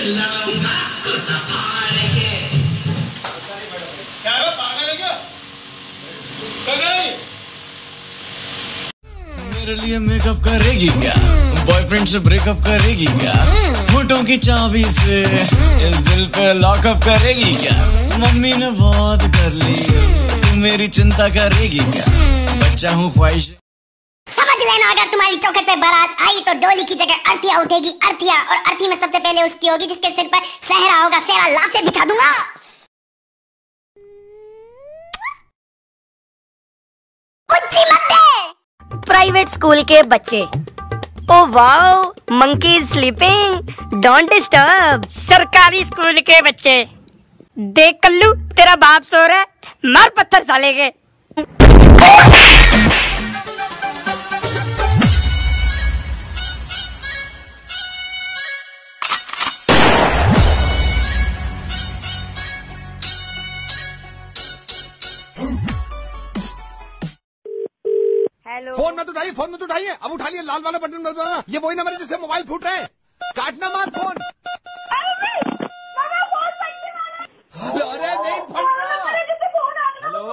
मेरे लिए मेकअप करेगी क्या? बॉयफ्रेंड से ब्रेकअप करेगी क्या? होठों की चाबी से इस दिल पे लॉकअप करेगी क्या? मम्मी ने बहुत कर ली, तू मेरी चिंता करेगी क्या? बच्चा हूँ ख्वाहिश। समझ लेना, अगर तुम्हारी चौखट पे बारात आई तो डोली की जगह अर्थिया उठेगी, अर्थिया। और अर्थी में सबसे पहले उसकी होगी जिसके सिर पर सहरा होगा, सहरा लाभ से बिछा दूंगा। कुछ मत दे। प्राइवेट स्कूल के बच्चे, oh wow, monkey is sleeping, don't disturb. सरकारी स्कूल के बच्चे, देख कल्लू तेरा बाप सो रहा है, मार पत्थर साले के। हेलो, फोन मत उठाइए, अब उठाइए, लाल वाला बटन मत दबाना। ये वही नंबर है जिससे मोबाइल फूट रहे हैं। काटना मत फोन। अरे नहीं फट रहा। हेलो,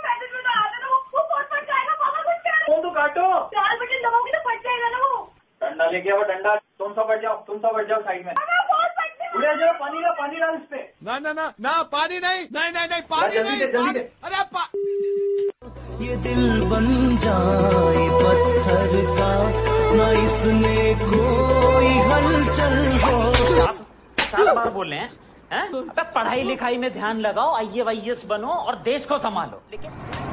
फोन तो काटो। 4 बटन दबाओगे तो फट जाएगा ना वो। डंडा लेके आओ, डंडा। तुम सब बैठ जाओ साइड में। उड़े जाओ, पानी डाल इस पे। ना पानी नहीं, पानी नहीं। अरे ये दिल बन जाए पत्थर का, ना इसमें कोई हलचल हो। 50 बार बोल रहे हैं? अबे पढ़ाई लिखाई में ध्यान लगाओ, IAS बनो और देश को संभालो। लेकिन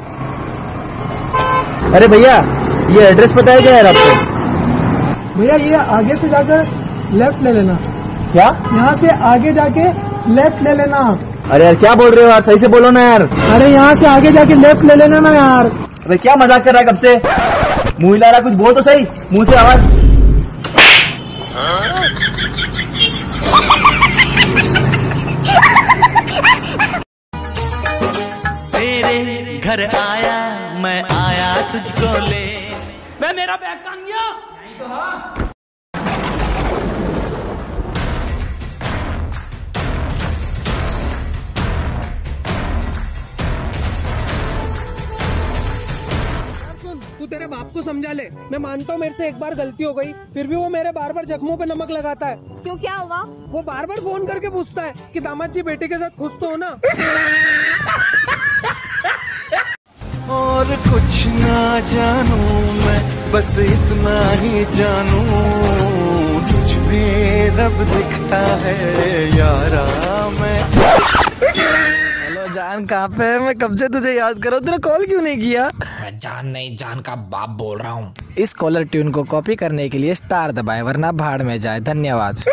अरे भैया, ये एड्रेस पता है क्या यार आपको? भैया ये आगे से जाकर लेफ्ट ले लेना। क्या? यहाँ से आगे जाके लेफ्ट ले लेना। अरे यार क्या बोल रहे हो यार, सही से बोलो ना यार। अरे यहाँ से आगे जाके लेफ्ट ले लेना ना यार। अरे क्या मजाक कर रहा है कब से? मुंह हिला रहा, कुछ बोल तो सही, मुंह से आवाज। तेरे घर आया, मैं आया तुझको ले। मैं मेरा बैग कहाँ गया? नहीं तो हाँ। तू तेरे बाप को समझा ले। मैं मानता हूँ मेरे से एक बार गलती हो गई, फिर भी वो मेरे बार जख्मों पे नमक लगाता है। क्यों, क्या हुआ? वो बार फोन करके पूछता है कि दामाद जी बेटी के साथ खुश तो हो ना। और कुछ ना जानू मैं, बस इतना ही जानू, तुझ में रब दिखता है यारा मैं। हेलो जान, कहाँ पे है? मैं कब से तुझे याद कर रहा हूँ, तेरा कॉल क्यों नहीं किया? मैं जान नहीं, जान का बाप बोल रहा हूँ। इस कॉलर ट्यून को कॉपी करने के लिए स्टार दबाए, वरना भाड़ में जाए। धन्यवाद।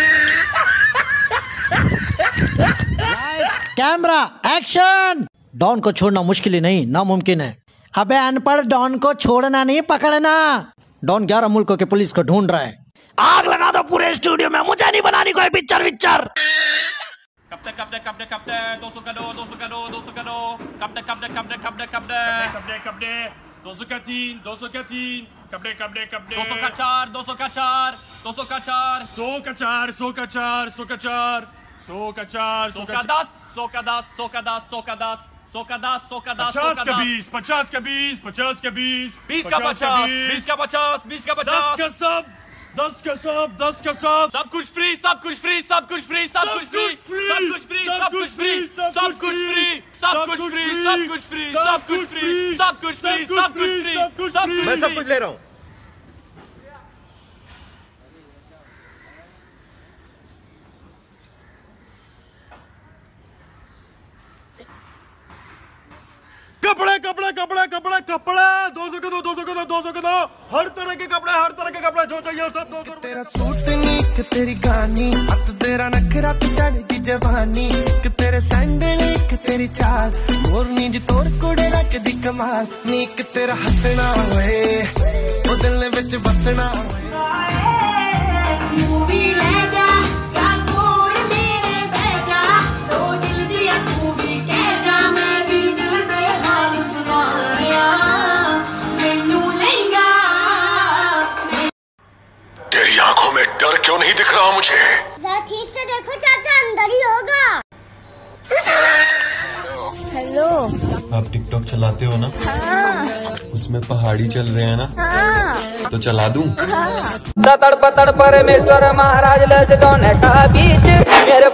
Camera action. डॉन को छोड़ना मुश्किल ही नहीं, नामुमकिन है। अबे अनपढ़, डॉन को छोड़ना नहीं, पकड़ना। डॉन 11 मुल्कों के पुलिस को ढूंढ रहा है। आग लगा दो पूरे स्टूडियो में, मुझे नहीं बनानी कोई पिक्चर विक्चर। कपड़े 200 का दो 200 का 3 कपड़े 200 का 3 200 का 4 200 का 4 200 का 4 100 का 4 100 का 4 100 का 4 100 का 4 100 का 4 100 का 10 100 का 10 100 का 10 100 का 10 100 का 10 100 का 10 50 का 20 50 का 20 50 का 20 20 का 50 20 का 50 20 का 50 10 का सब 10 का सब कुछ फ्री सब कुछ फ्री सब कुछ फ्री सब कुछ फ्री सब कुछ फ्री सब कुछ फ्री सब कुछ फ्री सब कुछ फ्री सब कुछ फ्री सब कुछ फ्री सब कुछ फ्री सब कुछ फ्री मैं सब कुछ ले रहा हूँ। कपड़े 200 का 200 हर तरह के कपड़े जो चाहिए सब 200 रुपए। तेरा सूट नीक, तेरी गानी अत, तेरा नखरा चढ़ी जवानी, तेरे सैंडल एक, तेरी चाल मोरनी जी तोड़ कुड़े रख दी कमाल, नीक तेरा हसना होए ओ दिल विच बसना होए। तेरी तेरी आंखों में डर क्यों नहीं दिख रहा मुझे? जरा ठीक से देखो चाचा, अंदर ही होगा। हेलो, आप टिकटॉक चलाते हो ना? हाँ। उसमें पहाड़ी चल रहे हैं ना? हाँ। तो चला दूं? हाँ। सतड़ पतड़ परमेश्वर महाराज लसडोने का बीच मेरे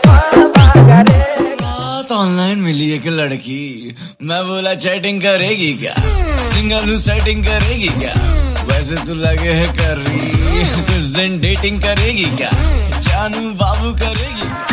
बात ऑनलाइन मिली एक लड़की, मैं बोला चैटिंग करेगी क्या, सिंगल सेटिंग करेगी क्या, वैसे तू लगे है कर रही, कुछ दिन डेटिंग करेगी क्या, जानू बाबू करेगी।